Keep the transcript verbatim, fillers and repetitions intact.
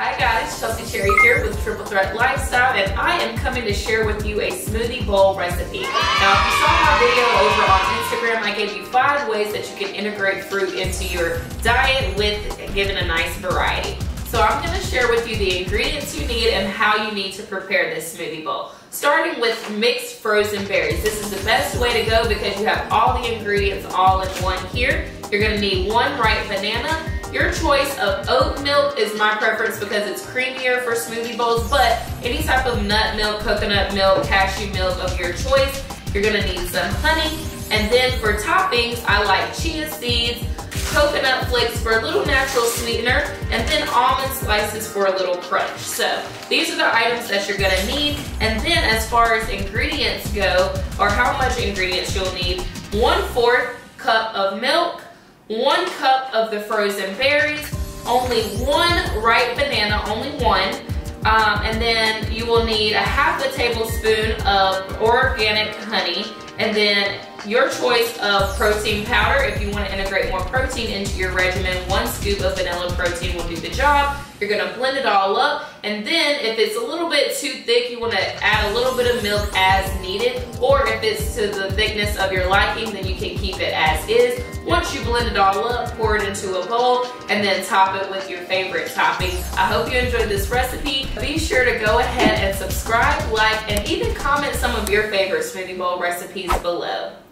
Hi guys, Chelsea Cherry here with Triple Threat Lifestyle, and I am coming to share with you a smoothie bowl recipe. Now, if you saw my video over on Instagram, I gave you five ways that you can integrate fruit into your diet with giving a nice variety. So I'm going to share with you the ingredients you need and how you need to prepare this smoothie bowl. Starting with mixed frozen berries. This is the best way to go because you have all the ingredients all in one here. You're going to need one ripe banana. Your choice of oat milk is my preference because it's creamier for smoothie bowls, but any type of nut milk, coconut milk, cashew milk of your choice. You're gonna need some honey. And then for toppings, I like chia seeds, coconut flakes for a little natural sweetener, and then almond slices for a little crunch. So these are the items that you're gonna need. And then as far as ingredients go, or how much ingredients you'll need, one fourth cup of milk, one cup of the frozen berries, only one ripe banana, only one, um, and then you will need a half a tablespoon of organic honey, and then your choice of protein powder. If you want to integrate more protein into your regimen, one scoop of vanilla protein will do the job. You're going to blend it all up, and then if it's a little bit too thick, you want to add a little bit of milk as needed, or if it's to the thickness of your liking, then you can keep it as is. Once you blend it all up, pour it into a bowl, and then top it with your favorite toppings. I hope you enjoyed this recipe. Be sure to go ahead and subscribe, like, and even comment some of your favorite smoothie bowl recipes below.